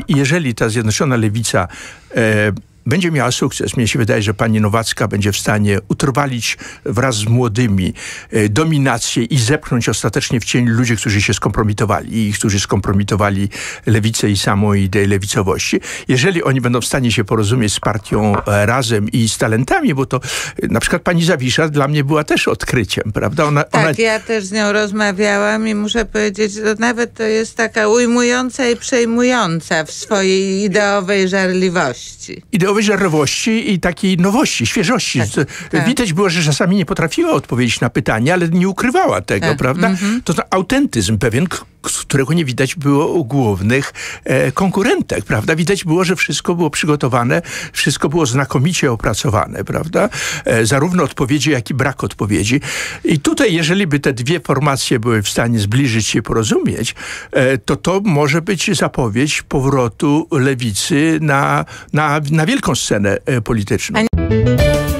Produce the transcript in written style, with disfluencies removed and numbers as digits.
jeżeli ta Zjednoczona Lewica będzie miała sukces. Mnie się wydaje, że pani Nowacka będzie w stanie utrwalić wraz z młodymi dominację i zepchnąć ostatecznie w cień ludzi, którzy się skompromitowali i którzy skompromitowali lewicę i samą ideę lewicowości. Jeżeli oni będą w stanie się porozumieć z partią Razem i z talentami, bo to na przykład pani Zawisza dla mnie była też odkryciem, prawda? Ja też z nią rozmawiałam i muszę powiedzieć, że nawet to jest taka ujmująca i przejmująca w swojej ideowej żarliwości. Żarliwości i takiej nowości, świeżości. Tak. Widać było, że czasami nie potrafiła odpowiedzieć na pytanie, ale nie ukrywała tego, prawda? To autentyzm pewien, którego nie widać było u głównych konkurentek, prawda? Widać było, że wszystko było przygotowane, wszystko było znakomicie opracowane, prawda? Zarówno odpowiedzi, jak i brak odpowiedzi. I tutaj, jeżeli by te dwie formacje były w stanie zbliżyć się, porozumieć, to może być zapowiedź powrotu lewicy na wielką scenę polityczną.